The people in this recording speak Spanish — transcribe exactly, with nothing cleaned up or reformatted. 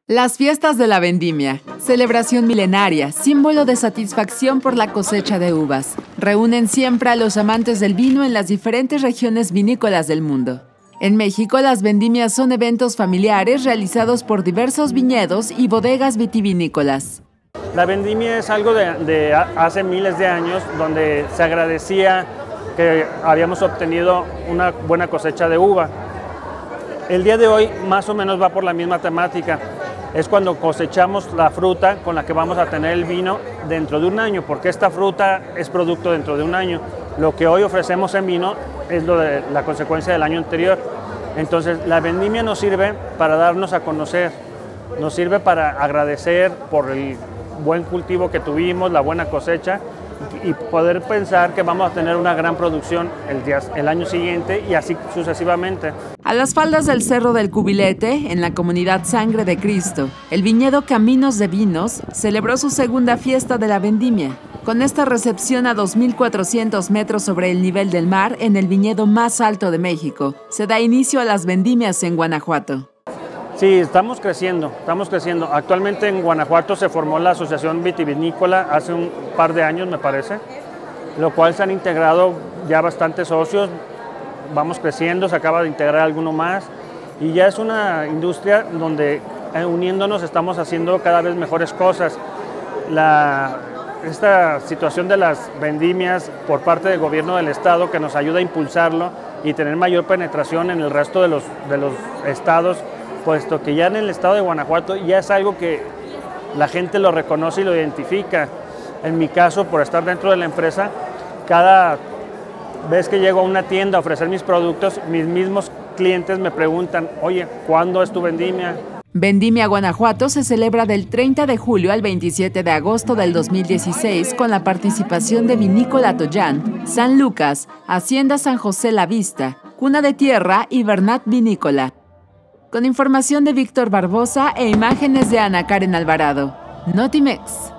Las fiestas de la vendimia, celebración milenaria, símbolo de satisfacción por la cosecha de uvas, reúnen siempre a los amantes del vino en las diferentes regiones vinícolas del mundo. En México, las vendimias son eventos familiares realizados por diversos viñedos y bodegas vitivinícolas. La vendimia es algo de, de hace miles de años, donde se agradecía que habíamos obtenido una buena cosecha de uva. El día de hoy más o menos va por la misma temática. Es cuando cosechamos la fruta con la que vamos a tener el vino dentro de un año, porque esta fruta es producto dentro de un año. Lo que hoy ofrecemos en vino es lo de la consecuencia del año anterior. Entonces, la vendimia nos sirve para darnos a conocer, nos sirve para agradecer por el buen cultivo que tuvimos, la buena cosecha, y poder pensar que vamos a tener una gran producción el, día, el año siguiente y así sucesivamente. A las faldas del Cerro del Cubilete, en la comunidad Sangre de Cristo, el viñedo Caminos de Vinos celebró su segunda fiesta de la vendimia. Con esta recepción a dos mil cuatrocientos metros sobre el nivel del mar, en el viñedo más alto de México, se da inicio a las vendimias en Guanajuato. Sí, estamos creciendo, estamos creciendo. Actualmente en Guanajuato se formó la Asociación Vitivinícola hace un par de años, me parece, lo cual se han integrado ya bastantes socios, vamos creciendo, se acaba de integrar alguno más y ya es una industria donde eh, uniéndonos estamos haciendo cada vez mejores cosas. La, esta situación de las vendimias por parte del gobierno del estado que nos ayuda a impulsarlo y tener mayor penetración en el resto de los, de los estados, puesto que ya en el estado de Guanajuato ya es algo que la gente lo reconoce y lo identifica. En mi caso, por estar dentro de la empresa, cada vez que llego a una tienda a ofrecer mis productos, mis mismos clientes me preguntan, oye, ¿cuándo es tu vendimia? Vendimia Guanajuato se celebra del treinta de julio al veintisiete de agosto del dos mil dieciséis con la participación de Vinícola Toyán, San Lucas, Hacienda San José La Vista, Cuna de Tierra y Bernat Vinícola. Con información de Víctor Barbosa e imágenes de Ana Karen Alvarado. Notimex.